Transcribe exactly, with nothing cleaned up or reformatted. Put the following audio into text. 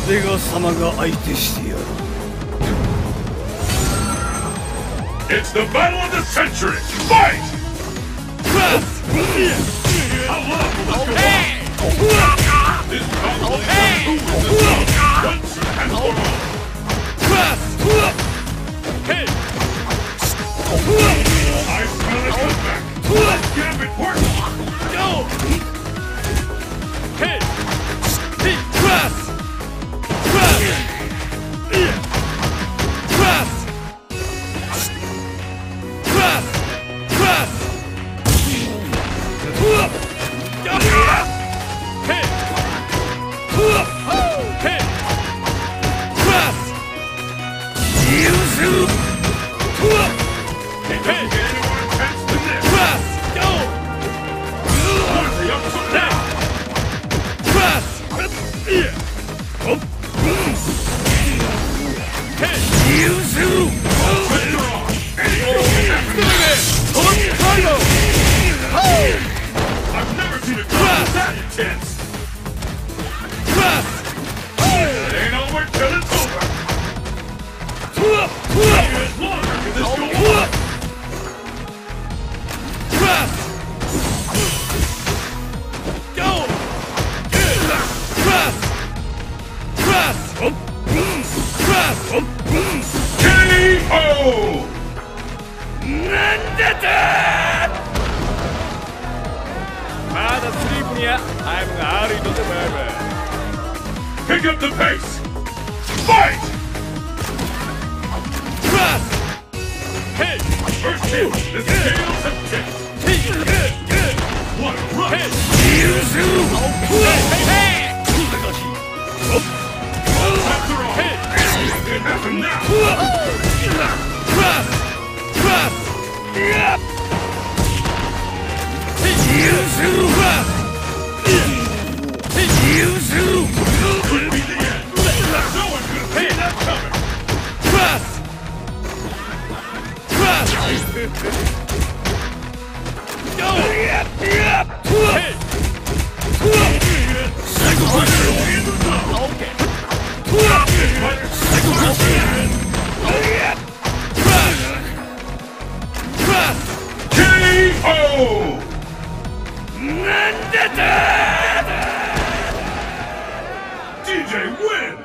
俺が様が相手してやる。 It's the battle of the century! Fight! How long will this go on? This battle is who wins the fight once and for all. I smell a comeback. Gambit works. Go! Hey! Hey! Cross! Cross! Cross! Cross! Cross! Hey! Hey! Cross! Yuzu! Hey, don't get any more intense than this. Cross! Go! What's the up from now? Cross! Hey! Yuzu! Let's go! Anything can happen. I've never seen a crowd that intense. Cross! It ain't over till it's over. How much longer can this go on? Cross! Go! Cross! Cross! Cross! K O! Nandata! まだスリープにはタイムがあるのでバイバイ。 Pick up the pace! Fight! Cross! Hey! First hit, the scales have tipped. Hey! What a rush! Hey! Yuzu! Hey! Hey! Hey! After all, Hey! anything can happen now! Cross! Cross! Yep! Yuzu! Cross! Yuzu! Could be the end! No one could have seen that coming! Cross! Cross! Go! Yep! Yep! Hey! Psycho Puncher in the zone! Okay! Psycho Puncher! Yep! Cross! Cross! K O! Nandata! D J wins!